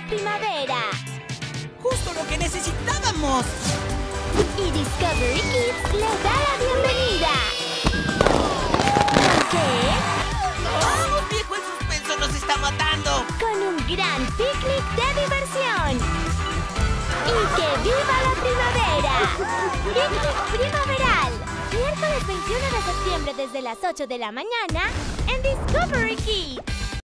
primavera. ¡Justo lo que necesitábamos! Y Discovery Kids le da la bienvenida. ¿Con qué? ¡Vamos, viejo! ¡El suspenso nos está matando! Con un gran picnic de diversión. ¡Y que viva la primavera! ¡Picnic primaveral! Miércoles 21 de septiembre desde las 8 de la mañana en Discovery Kids.